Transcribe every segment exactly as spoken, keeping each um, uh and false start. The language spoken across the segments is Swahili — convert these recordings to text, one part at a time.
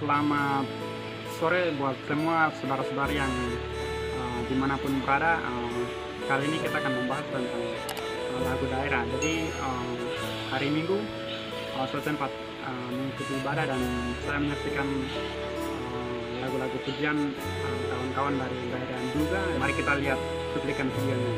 selamat sore buat semua saudara-saudari yang uh, dimanapun berada. Uh, kali ini kita akan membahas tentang uh, lagu daerah. Jadi uh, hari Minggu uh, saya sempat uh, mengikuti ibadah dan saya menyaksikan uh, lagu-lagu pujian uh, kawan-kawan dari daerah juga. Mari kita lihat cuplikan videonya.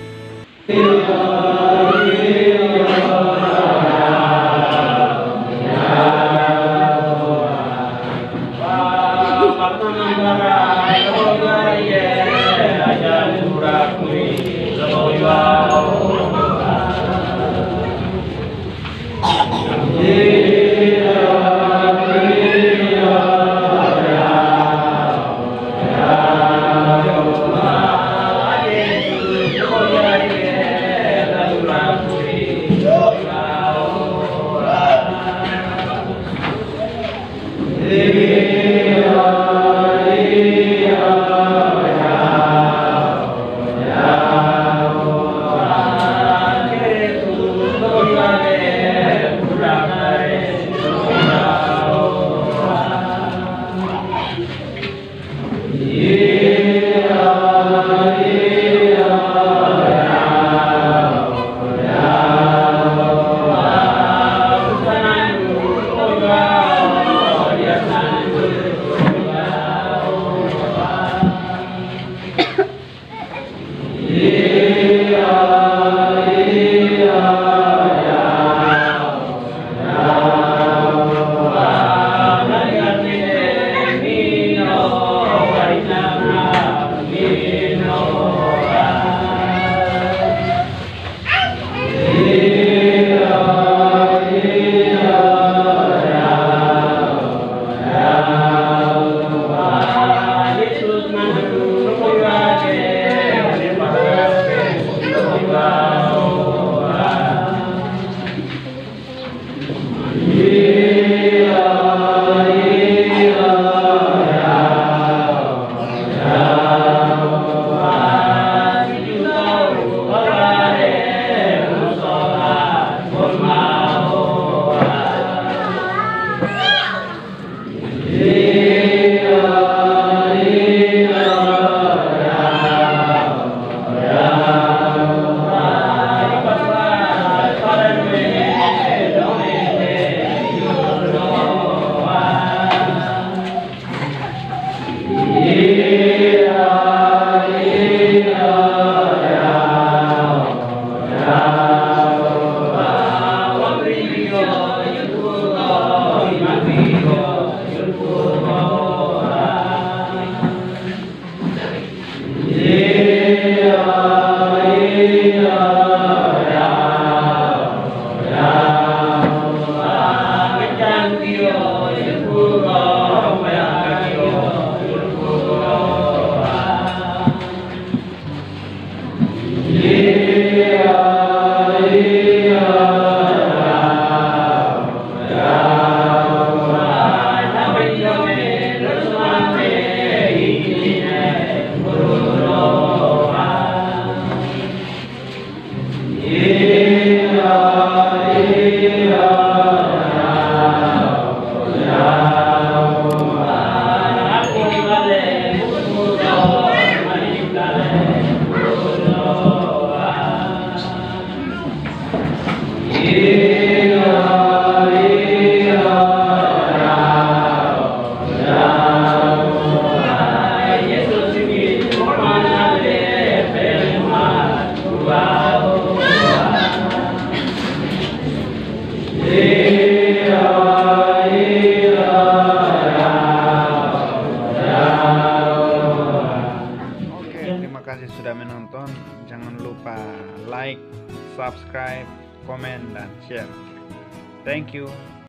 Terima kasih sudah menonton. Jangan lupa like, subscribe, komen, dan share. Thank you.